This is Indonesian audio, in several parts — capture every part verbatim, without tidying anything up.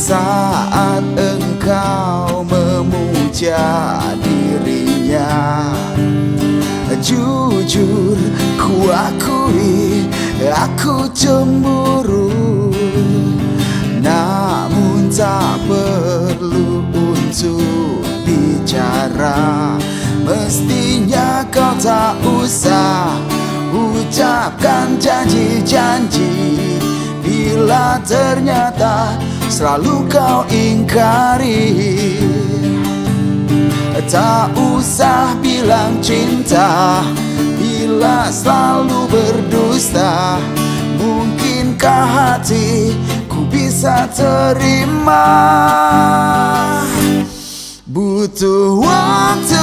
saat engkau memuja dirinya. Jujur ku akui aku cemburu, namun tak perlu untuk bicara. Mestinya kau tak usah ucapkan janji-janji bila ternyata selalu kau ingkari. Tak usah bilang cinta bila selalu berdusta. Mungkinkah hatiku bisa terima? Butuh waktu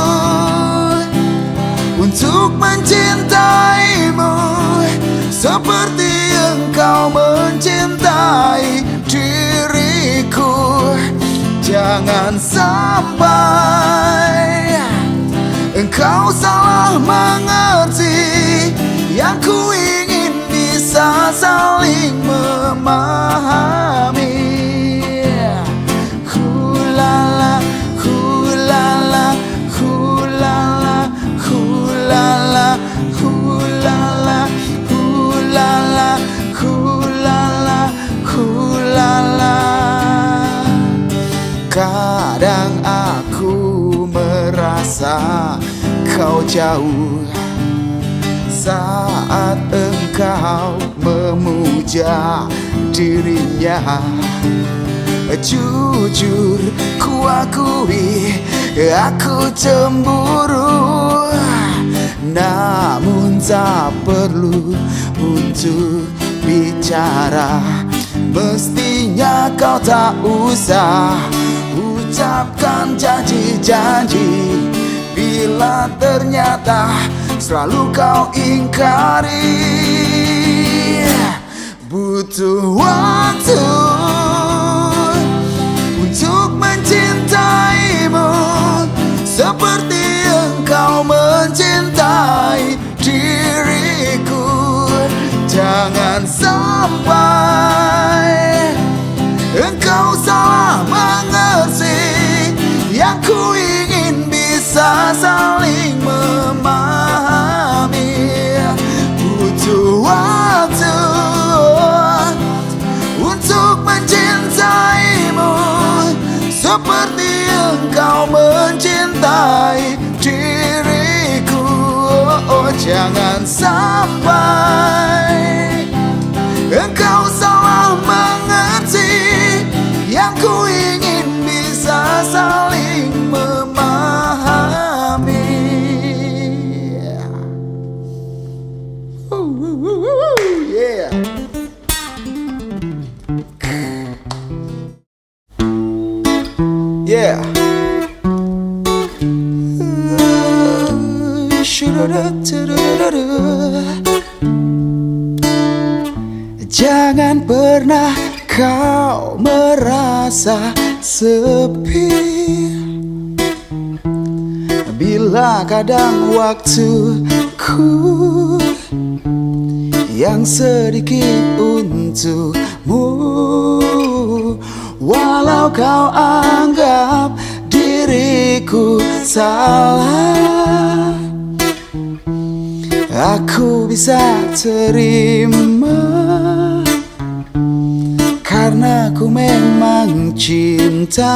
untuk mencintaimu seperti engkau mencintai diriku. Jangan sampai engkau salah mengerti. Yang ku ingin bisa saling memahami. Hulala, hulala, hulala, hulala, hulala, hulala, hulala, hulala. Kadang aku merasa kau jauh saat engkau memuja dirinya. Jujur ku akui aku cemburu, namun tak perlu untuk bicara. Mestinya kau tak usah ucapkan janji-janji bila ternyata selalu kau ingkari. Butuh waktu untuk mencintaimu seperti engkau mencintai diriku. Jangan sampai engkau salah mengerti. Yang ku ingin bisa saling memahami. Butuh waktu untuk mencintaimu seperti engkau mencintai diriku. Oh, jangan sampai engkau salah mengerti. Yang ku ingin bisa saling memahami. Yeah. Yeah. Jangan pernah kau merasa sepi bila kadang waktuku yang sedikit untukmu. Walau kau anggap diriku salah, aku bisa terima karena ku memang cinta.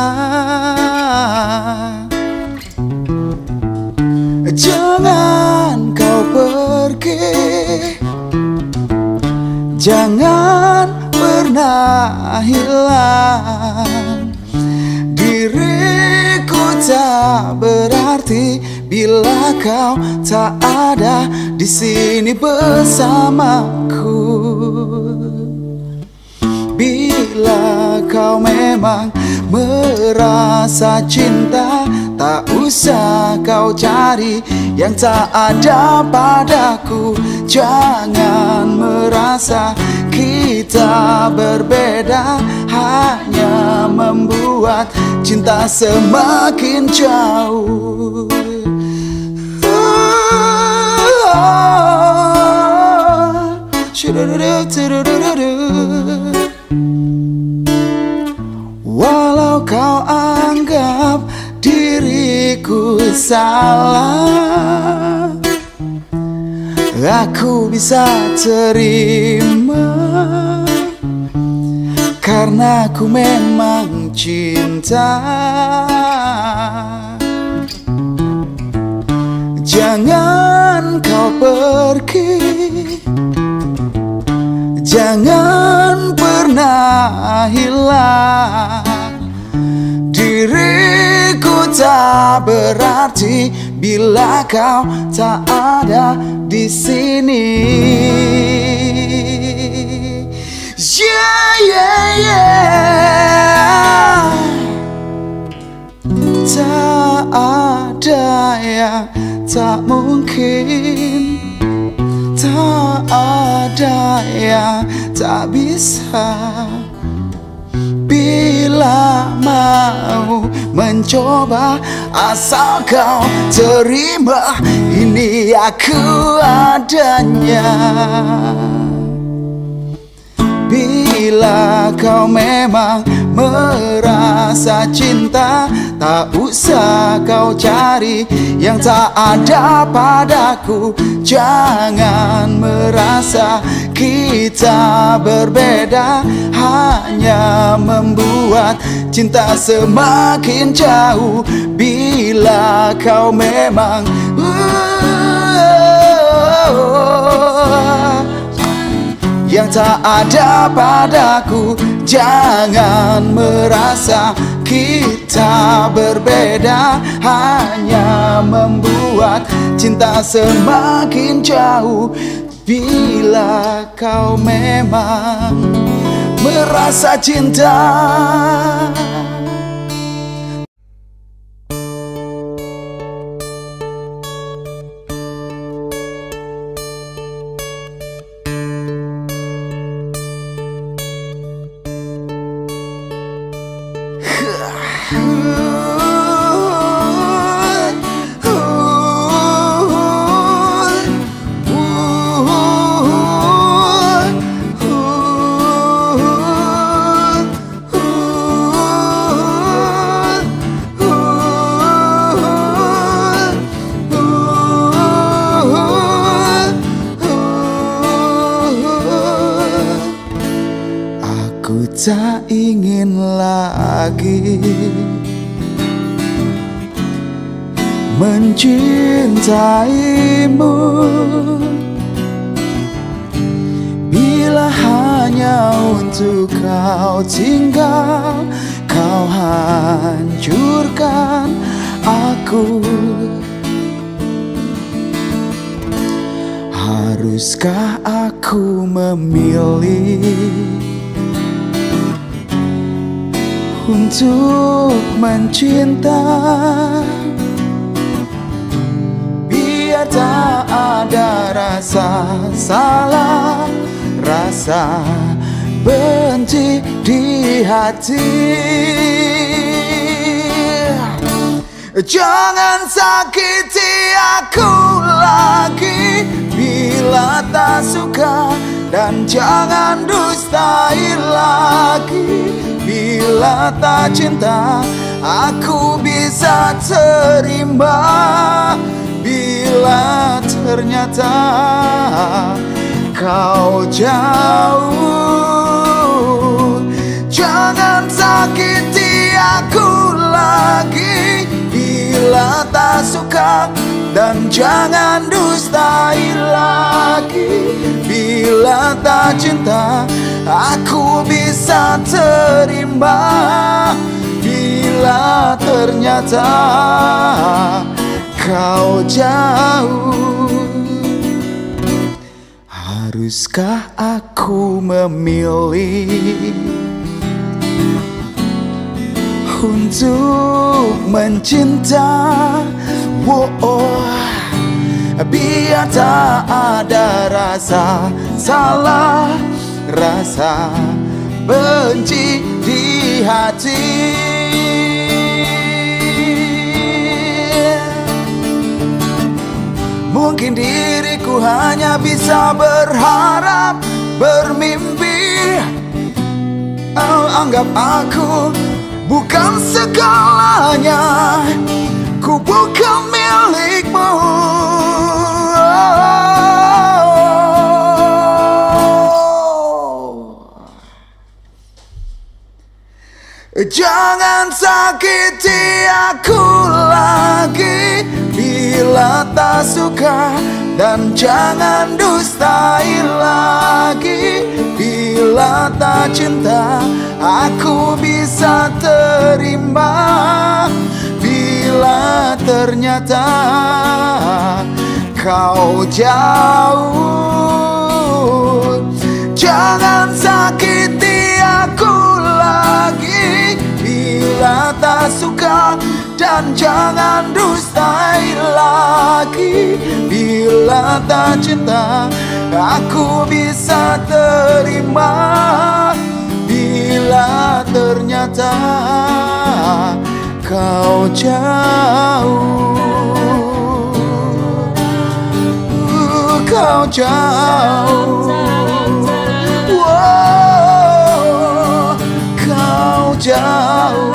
Jangan kau pergi, jangan pernah hilang. Diriku tak berarti bila kau tak ada di sini bersamaku. Bila kau memang merasa cinta, tak usah kau cari yang tak ada padaku. Jangan merasa kita berbeda, hanya membuat cinta semakin jauh. salah, aku bisa terima karena aku memang cinta. Jangan kau pergi, jangan pernah hilang. Diriku tak berarti bila kau tak ada di sini. Yeah, yeah, yeah. Tak ada yang tak mungkin, tak ada yang tak bisa. Bila mau mencoba, asal kau terima, ini aku adanya. Bila kau memang merasa cinta, tak usah kau cari yang tak ada padaku. Jangan merasa kita berbeda, hanya membuat cinta semakin jauh. Bila kau memang uh, yang tak ada padaku, jangan merasa kita berbeda, hanya membuat cinta semakin jauh. Bila kau memang merasa cinta. Aku tak ingin lagi mencintaimu bila hanya untuk kau tinggal, kau hancurkan aku. Haruskah aku memilih untuk mencinta, biar tak ada rasa salah, rasa benci di hati. Jangan sakiti aku lagi bila tak suka, dan jangan dustai lagi bila tak cinta. Aku bisa terima bila ternyata kau jauh. Jangan sakiti aku lagi bila tak suka, dan jangan dustai lagi bila tak cinta. Aku bisa terima bila ternyata kau jauh. Haruskah aku memilih untuk mencinta, oh, oh, biar tak ada rasa salah, rasa benci di hati. Mungkin diriku hanya bisa berharap, bermimpi. Oh, anggap aku bukan segalanya. ku bukan milikmu. Jangan sakiti aku lagi bila tak suka, dan jangan dustai lagi bila tak cinta. Aku bisa terima bila ternyata kau jauh. Jangan sakiti aku lagi bila tak suka, dan jangan dustai lagi bila tak cinta. Aku bisa terima bila ternyata kau jauh. uh, Kau jauh. Wow, kau jauh.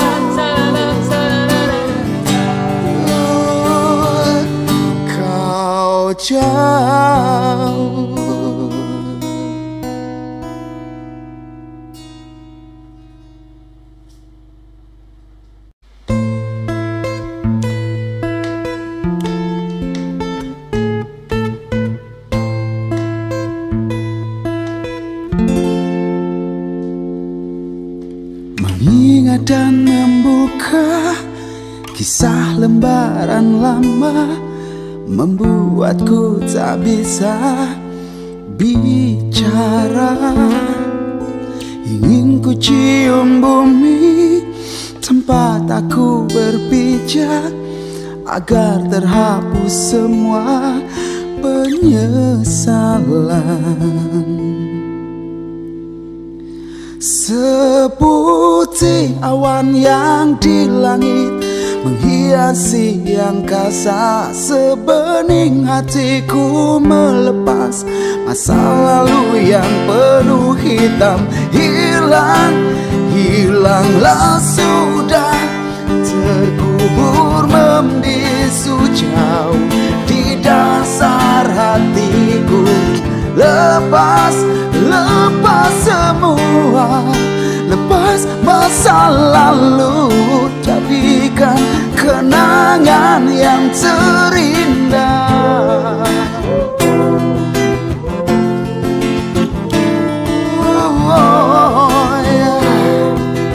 Kau jauh. Mengingat dan membuka kisah lembaran lama membuatku tak bisa bicara. Ingin ku cium bumi tempat aku berpijak, agar terhapus semua penyesalan. Seputih awan yang di langit menghiasi angkasa, sebening hatiku melepas masa lalu yang penuh hitam. Hilang, hilanglah sudah, terkubur membisu jauh di dasar hatiku. Lepas, lepas semua, lepas masa lalu, jadikan kenangan yang terindah. Oh, yeah.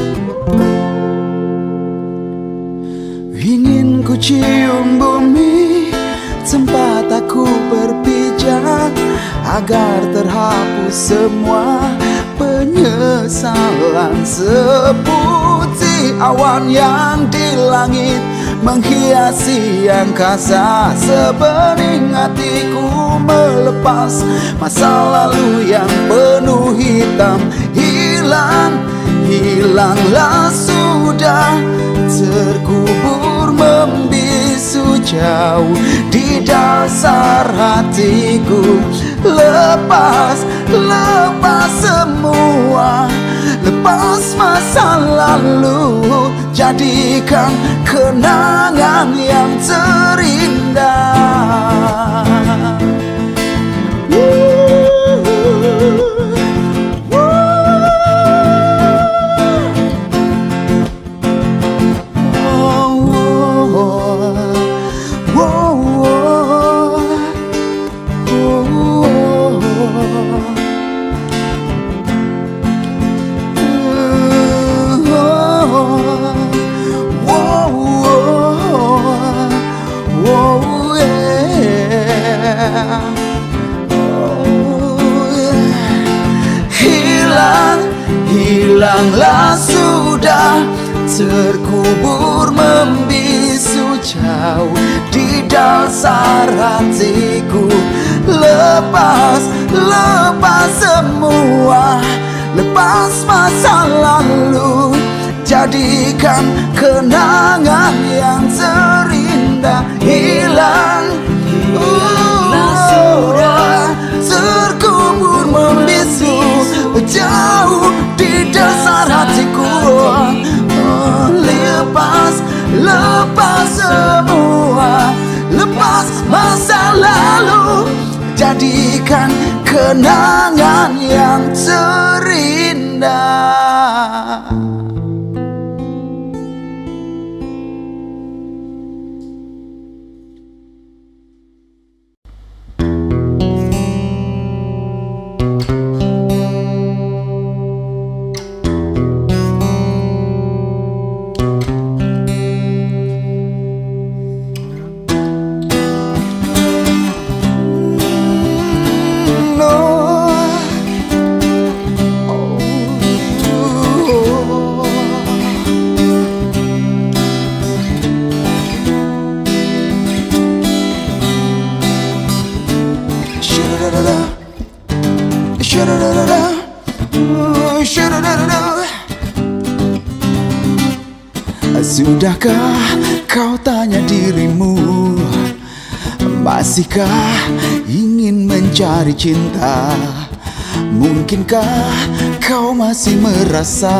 Ingin ku cium bumi tempat aku berpijak, agar terhapus semua penyesalan. Seputih awan yang di langit menghiasi angkasa, sebening hatiku melepas masa lalu yang penuh hitam. Hilang, hilanglah sudah, terkubur membisu jauh di dasar hatiku. Lepas, lepas semua, lepas masa lalu, jadikan kenangan yang terindah. Hilang, hilanglah sudah, terkubur membisu jauh di dasar hatiku. Lepas, lepas semua, lepas masa lalu, jadikan kenangan yang terindah. Hilang, hilanglah sudah, terkubur membisu jauh di dasar hatiku. Oh, lepas, lepas semua. jadikan kenangan yang terindah. Sudahkah kau tanya dirimu, masihkah ingin mencari cinta? Mungkinkah kau masih merasa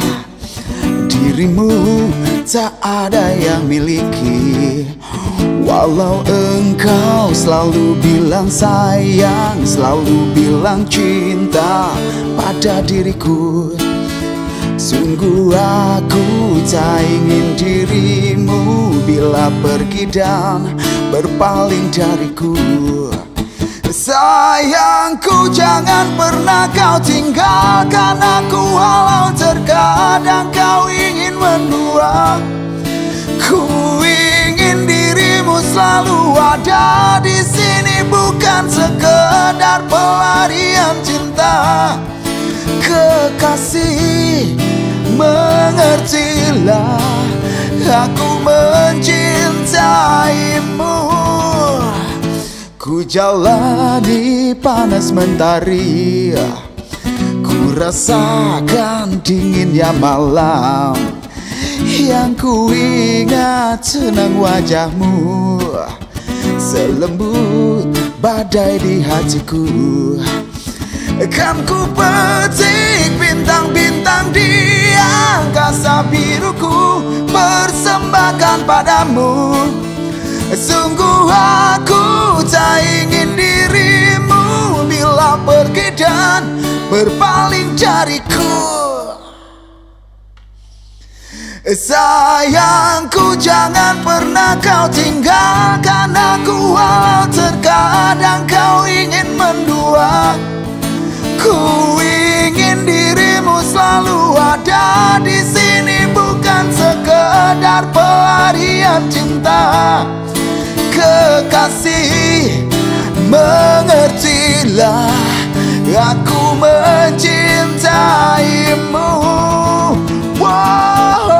dirimu tak ada yang miliki? Walau engkau selalu bilang sayang, selalu bilang cinta pada diriku, sungguh aku tak ingin dirimu bila pergi dan berpaling dariku. Sayangku, jangan pernah kau tinggalkan aku, walau terkadang kau ingin mendua. Ku ingin dirimu selalu ada di sini, bukan sekedar pelarian cinta. Kekasih, mengertilah, aku mencintaimu. Ku jalani panas mentari, ku rasakan dinginnya malam. Yang ku ingat senang wajahmu, selembut badai di hatiku. Kan ku petik bintang-bintang di angkasa biruku, persembahkan padamu. Sungguh aku tak ingin dirimu bila pergi dan berpaling dariku. Sayangku, jangan pernah kau tinggalkan aku, walau terkadang kau ingin mendua. Ku ingin dirimu selalu ada di sini, bukan sekedar pelarian cinta. Kekasih, mengertilah, aku mencintaimu. Wow,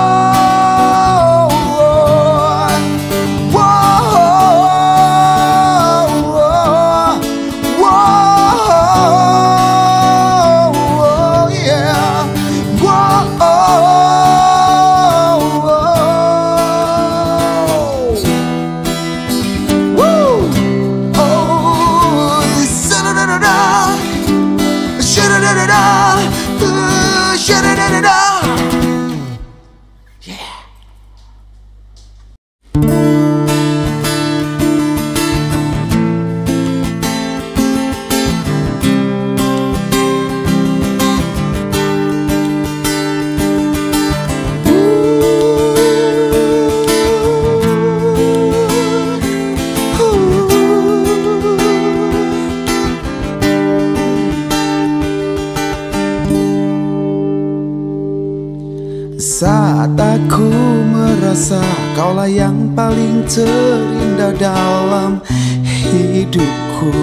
saat aku merasa kaulah yang paling terindah dalam hidupku.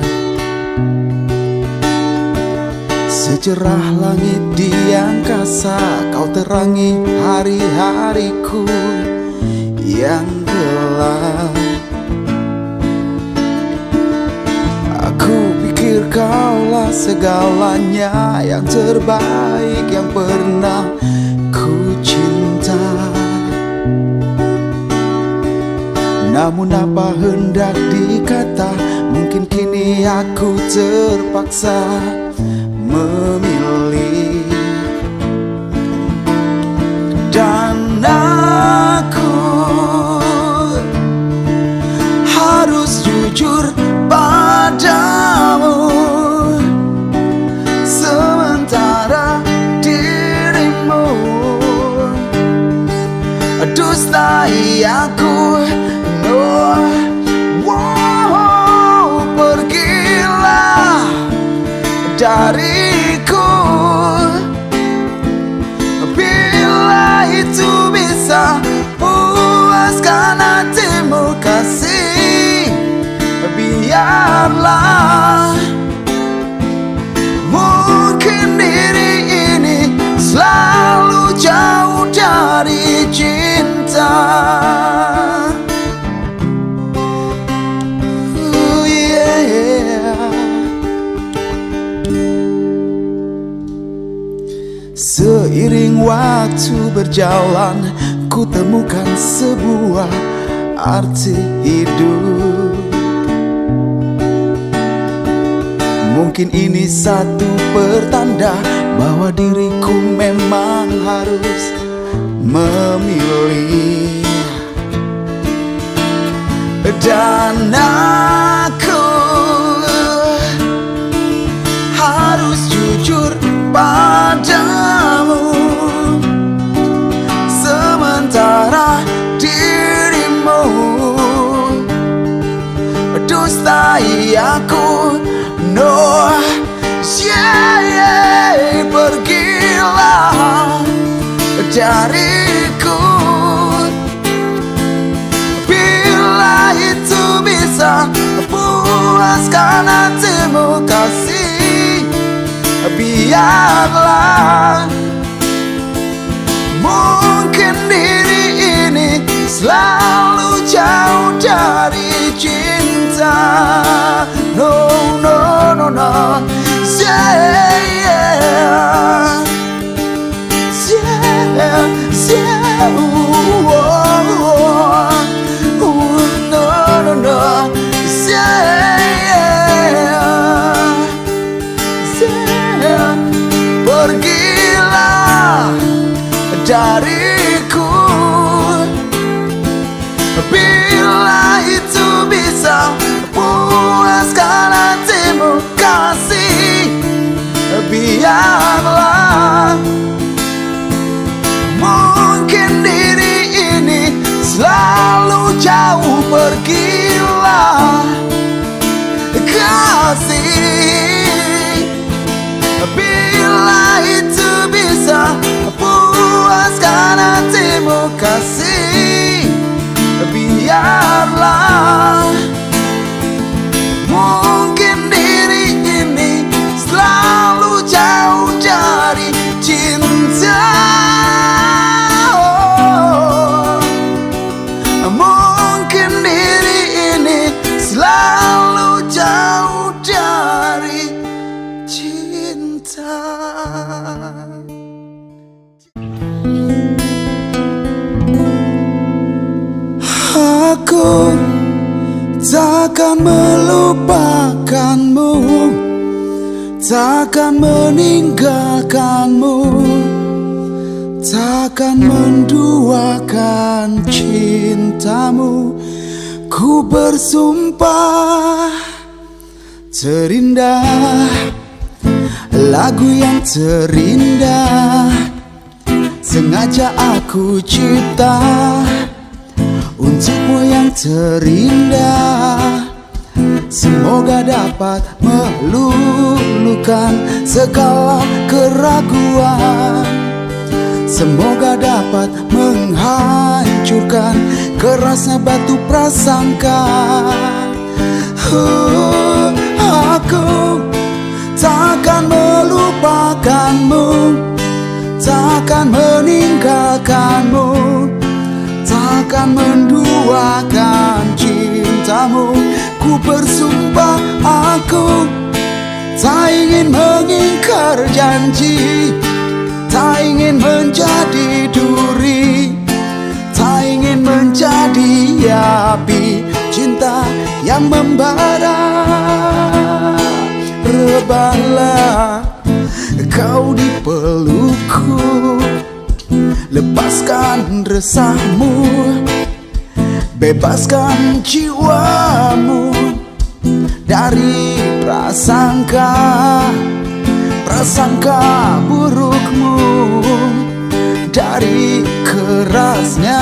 Secerah langit di angkasa, kau terangi hari-hariku yang gelap. Aku pikir kaulah segalanya, yang terbaik yang pernah ku cinta. Namun apa hendak dikata, mungkin kini aku terpaksa memilih. Dan aku harus jujur pada dariku. Bila itu bisa puaskan hatimu kasih, biarlah. Mungkin diri ini selalu jauh dari cinta. Oh yeah. Seiring waktu berjalan, ku temukan sebuah arti hidup. Mungkin ini satu pertanda bahwa diriku memang harus memilih. Dan aku harus jujur padamu, sementara dirimu dustai aku. No, yeah, yeah, pergilah dariku. Bila itu bisa puaskan hatimu kasih, biarlah. Mungkin diri ini selalu jauh dari cinta. No, no, no, no. Yeah, yeah. Yeah, yeah. Ooh, oh, oh. Ooh, no, no, no. Yeah, yeah. Yeah. Pergilah dariku. Bila itu bisa puaskan hatimu kasih, biarlah. Mungkin diri ini selalu jauh, pergilah kasih. Bila itu bisa puaskan hatimu kasih, biarlah. Mungkin diri ini selalu jauh dari cinta. Oh, mungkin diri ini selalu jauh dari cinta. Aku takkan melupakanmu, takkan meninggalkanmu, takkan menduakan cintamu. Ku bersumpah, terindah, lagu yang terindah sengaja aku cipta untukmu yang terindah. Semoga dapat meluluhkan segala keraguan, semoga dapat menghancurkan kerasnya batu prasangka. uh, Aku takkan melupakanmu, takkan meninggalkanmu, takkan menduakan cintamu. Ku bersumpah aku tak ingin mengingkar janji, tak ingin menjadi duri, tak ingin menjadi api cinta yang membara. Rebahlah kau di pelukku, lepaskan resahmu, bebaskan jiwamu dari prasangka, prasangka burukmu, dari kerasnya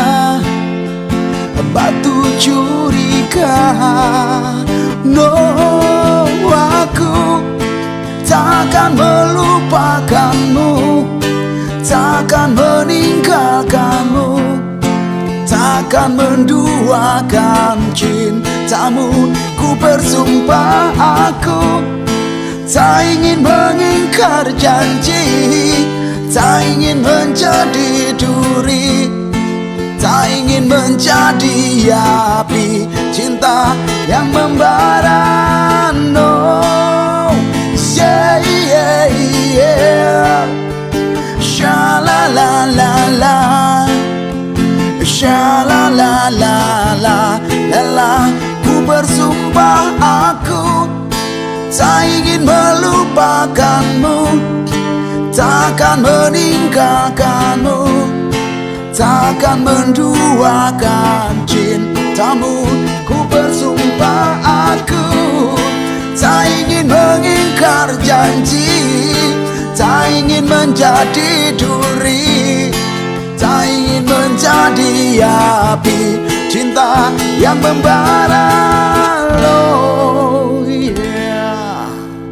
batu curiga. No, aku takkan takkan menduakan cintamu. Ku bersumpah aku tak ingin mengingkar janji, tak ingin menjadi duri, tak ingin menjadi api cinta yang membara. No, yeah, yeah, yeah. Sha la la la la, sha la la la la la la. Ku bersumpah aku tak ingin melupakanmu, takkan meninggalkanmu, takkan menduakan cintamu. Ku bersumpah aku tak ingin mengingkar janji, tak ingin menjadi duri, tak ingin menjadi api cinta yang membara. Oh, yeah.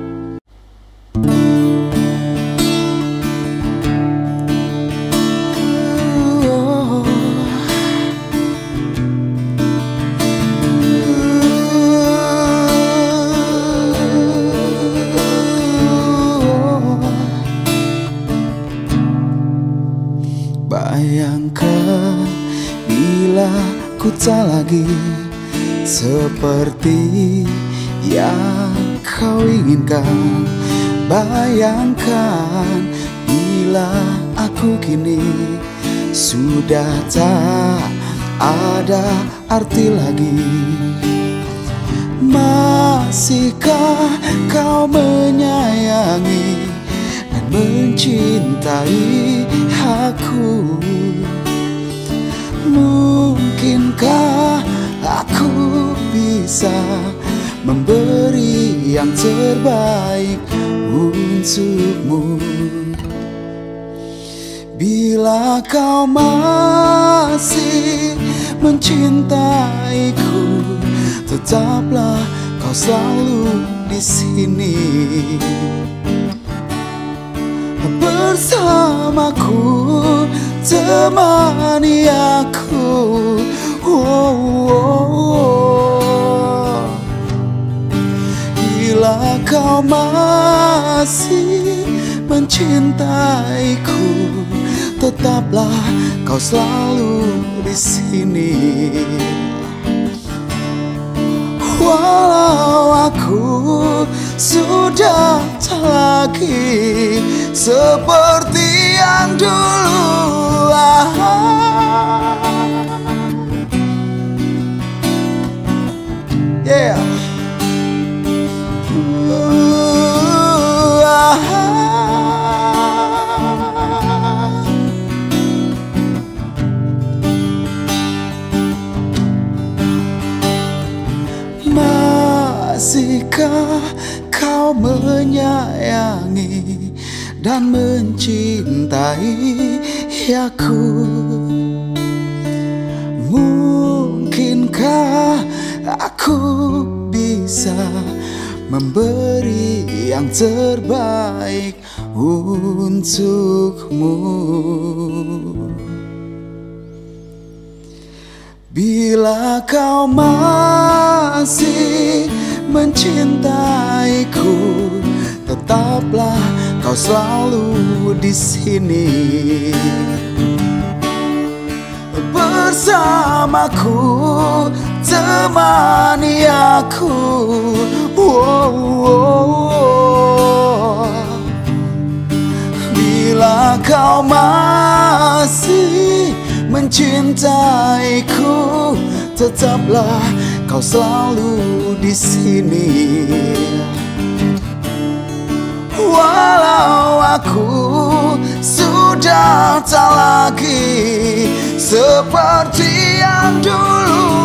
Bayangkan bila ku tak lagi seperti yang kau inginkan. Bayangkan bila aku kini sudah tak ada arti lagi. Masihkah kau menyayangi dan mencintai aku? Mungkinkah aku bisa memberi yang terbaik untukmu? Bila kau masih mencintaiku, tetaplah kau selalu di sini bersamaku, temani aku. Oh, oh, oh. Bila kau masih mencintaiku, tetaplah kau selalu di sini. Walau aku sudah tak lagi seperti yang dulu. Yeah. Masihkah kau menyayangi dan mencintai aku? Mungkinkah aku bisa memberi yang terbaik untukmu? Bila kau masih mencintaiku, tetaplah kau selalu di sini bersamaku, temani aku. Oh, oh, oh. Bila kau masih mencintaiku, tetaplah kau selalu di sini. Walau aku sudah tak lagi seperti yang dulu.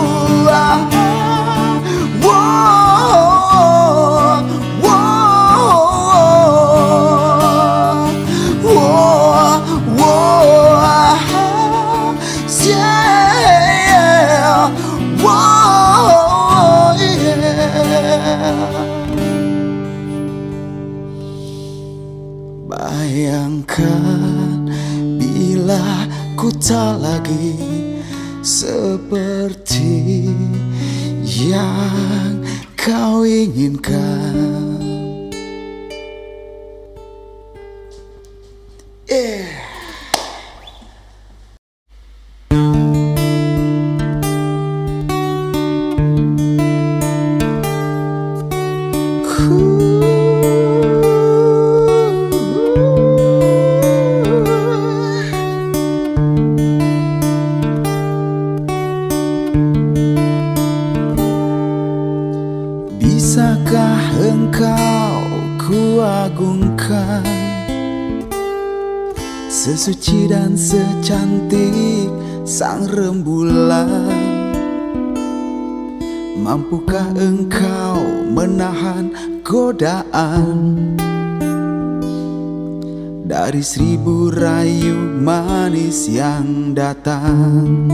Wow, wow, wow, wow, yeah, wow, yeah. Bayangkan bila ku tak lagi seperti yang kau inginkan. Yeah. Bisakah engkau kuagungkan, sesuci dan secantik sang rembulan? Mampukah engkau menahan godaan dari seribu rayu manis yang datang?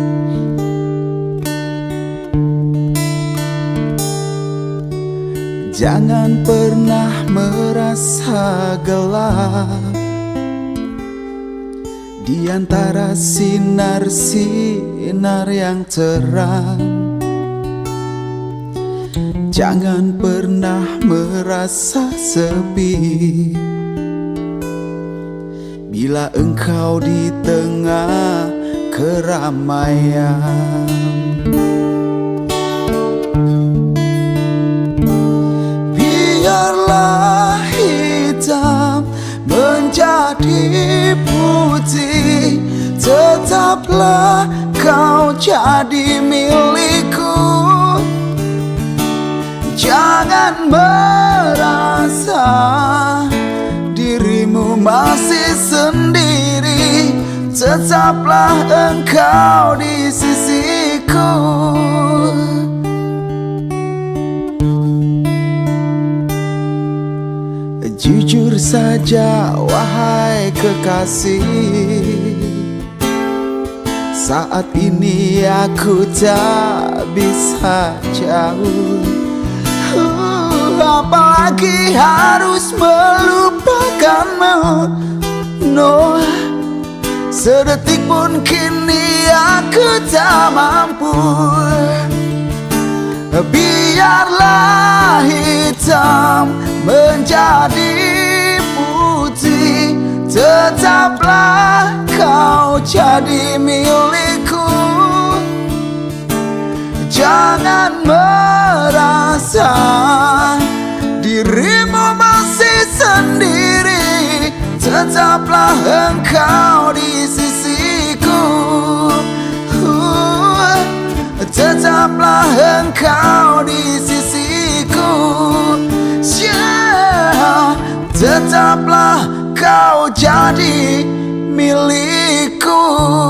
Jangan pernah merasa gelap di antara sinar-sinar yang terang. Jangan pernah merasa sepi bila engkau di tengah keramaian. Biarlah hitam menjadi putih, tetaplah kau jadi milikku. Jangan merasa dirimu masih sendiri, tetaplah engkau di sisiku. Jujur saja wahai kekasih, saat ini aku tak bisa jauh. uh, Apalagi harus melupakanmu. No, sedetik pun kini aku tak mampu. Biarlah hitam menjadi putih, tetaplah kau jadi milikku. Jangan merasa dirimu masih sendiri, tetaplah engkau di sisiku. uh, Tetaplah engkau di sisiku. Yeah. Tetaplah kau jadi milikku.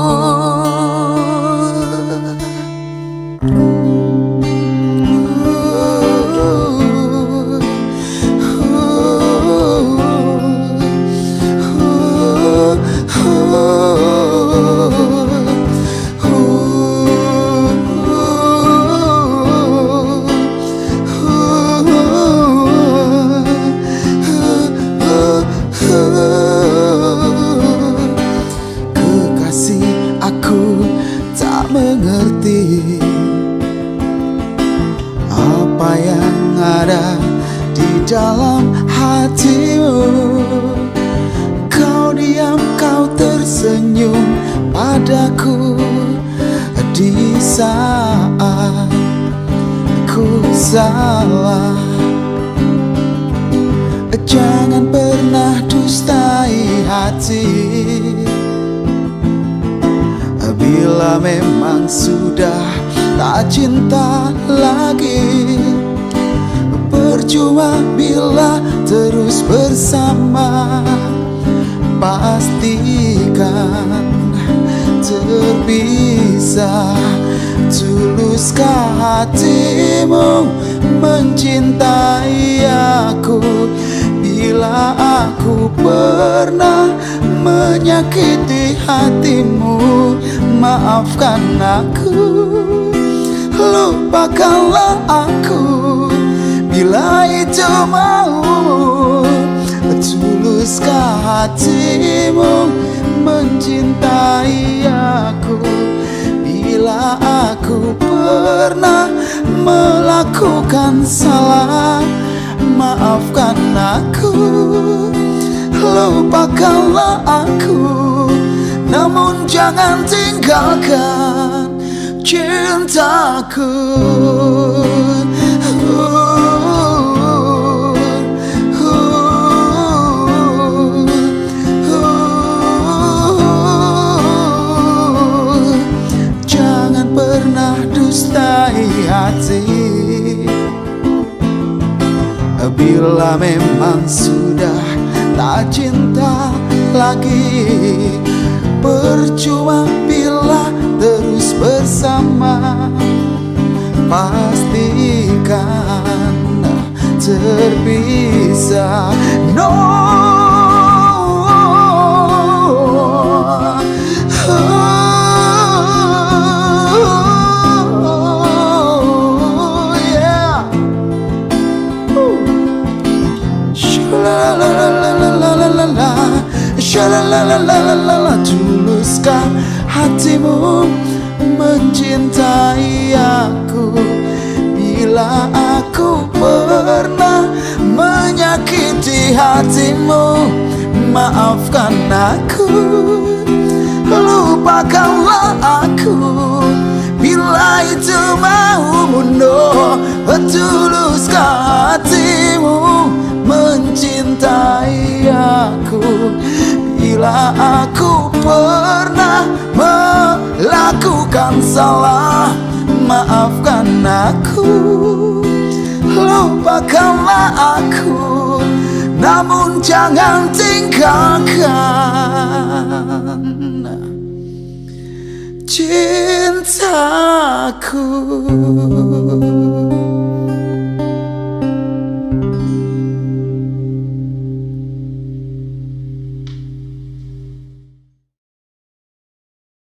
Mengerti apa yang ada di dalam hatimu. Kau diam, kau tersenyum padaku di saat ku salah. Jangan pernah dustai hati bila memang sudah tak cinta lagi. Percuma bila terus bersama, pastikan terpisah. Tuluskah hatimu mencintai aku? Bila aku pernah menyakiti hatimu, maafkan aku, lupakanlah aku. Bila itu mau, tuluskah hatimu mencintai aku? Bila bila aku pernah melakukan salah. Maafkan aku, lupakanlah aku, namun jangan tinggalkan cintaku. Jangan pernah dustai hati bila memang sudah tak cinta lagi. Percuma bila terus bersama, pastikan terpisah. No, Shalalalalala, tuluskah hatimu mencintai aku? Bila aku pernah menyakiti hatimu, maafkan aku, lupakanlah aku. Bila itu maumu, no, tuluskah hatimu mencintai aku? Bila aku pernah melakukan salah, maafkan aku, lupakanlah aku, namun jangan tinggalkan cintaku.